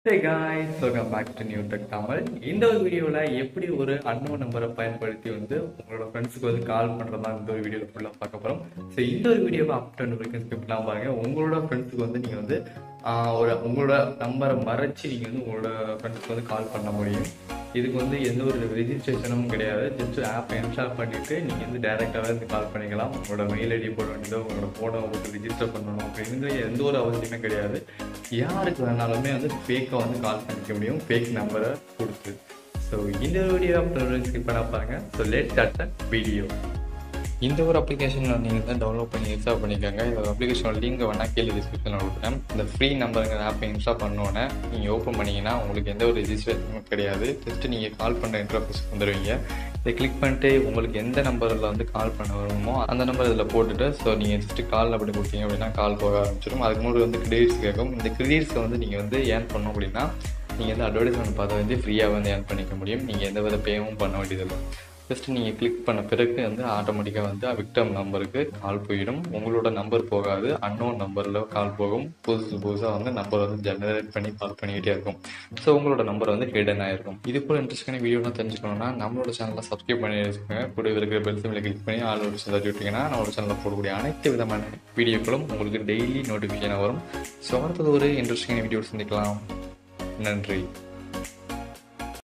Hey guys, welcome back to New Tech Tamil. இந்த ஒரு வீடியோவில் எப்படி ஒரு அன்னோன் நம்பரை பயன்படுத்தி வந்து உங்களோட ஃப்ரெண்ட்ஸுக்கு வந்து கால் பண்ணுறதா இந்த ஒரு வீடியோவில் ஃபுல்லாக பார்க்க போகிறோம். ஸோ இந்த ஒரு வீடியோவை அப் டு வரைக்கும் ஸ்கிப்லாம் பாருங்க. உங்களோட ஃப்ரெண்ட்ஸுக்கு வந்து நீங்கள் வந்து உங்களோட நம்பரை மறைச்சி நீங்கள் வந்து உங்களோட ஃப்ரெண்ட்ஸுக்கு வந்து கால் பண்ண முடியும். இதுக்கு வந்து எந்த ஒரு ரெஜிஸ்ட்ரேஷனும் கிடையாது. ஜஸ்ட் ஆப்பை இன்ஸ்டால் பண்ணிவிட்டு நீங்கள் வந்து டேரெக்டாகவே வந்து கால் பண்ணிக்கலாம். உங்களோட மெயில் ஐடி போட வேண்டியதோ உங்களோட ஃபோனை வந்து ரிஜிஸ்டர் பண்ணணும் அப்படிங்கிற எந்த ஒரு அவசியமே கிடையாது. யாருக்கு வேணாலுமே வந்து ஃபேக்காக வந்து கால் பண்ணிக்க முடியும், ஃபேக் நம்பரை கொடுத்து. ஸோ இந்த வீடியோ அப்புறம் ஸ்கிப் பண்ண பாருங்க. So let's start the video. இந்த ஒரு அப்ளிகேஷனில் நீங்கள் தான் டவுன்லோட் பண்ணி இன்ஸ்டால் பண்ணிக்கோங்க. இந்த அப்ளிகேஷனோட லிங்க் வேணால் கீழே டிஸ்கிரிப்ஷனில் கொடுக்குறேன். இந்த ஃப்ரீ நம்பருங்கிற ஆப்பை இன்ஸ்டால் பண்ணோன்னே நீங்கள் ஓப்பன் பண்ணிங்கன்னா உங்களுக்கு எந்த ஒரு ரெஜிஸ்ட்ரேஷனும் கிடையாது. ஜஸ்ட்டு நீங்கள் கால் பண்ணுற இன்டர்ஃபேஸ் வந்துடுவீங்க. இதை கிளிக் பண்ணிட்டு உங்களுக்கு எந்த நம்பரில் வந்து கால் பண்ண வருமோ அந்த நம்பர் இதில் போட்டுட்டு நீங்கள் ஜஸ்ட்டு கால் அப்படி கொடுத்தீங்க அப்படின்னா கால் போக ஆரம்பிச்சிடும். அதுக்கு முன்னாடி வந்து கிரெடிட்ஸ் கேட்கும். இந்த கிரெடிட்ஸை வந்து நீங்கள் வந்து ஏர்ன் பண்ணோம் அப்படின்னா நீங்கள் வந்து அட்வர்டைஸ்மெண்ட் பார்த்து வந்து ஃப்ரீயாக வந்து ஏர்ன் பண்ணிக்க முடியும். நீங்கள் எந்த வித பேவும் பண்ண வேண்டியதில்லை. ஜஸ்ட் நீங்கள் கிளிக் பண்ண பிறகு வந்து ஆட்டோமேட்டிக்காக வந்து விக்டம் நம்பருக்கு கால் போயிடும். உங்களோட நம்பர் போகாது, அன்னோன் நம்பரில் கால் போகும். புதுசாக வந்து நம்பர் வந்து ஜெனரேட் பண்ணி கால் பண்ணிக்கிட்டே இருக்கும். ஸோ உங்களோட நம்பர் வந்து ஹிடன் ஆகிருக்கும். இது போல் இன்ட்ரெஸ்டான வீடியோலாம் தெரிஞ்சுக்கணுன்னா நம்மளோட சேனலை சப்ஸ்கிரைப் பண்ணி வச்சுக்கோங்க. கூட இருக்கிற பெல் சிம்மில் கிளிக் பண்ணி ஆல் ஒரு தட்டி விட்டிங்கன்னா நம்மளோட சேனலில் போடக்கூடிய அனைத்து விதமான வீடியோக்களும் உங்களுக்கு டெய்லி நோட்டிஃபிகேஷனாக வரும். ஸோ அடுத்தது ஒரு இன்ட்ரெஸ்டிங்கான வீடியோ சந்திக்கலாம். நன்றி.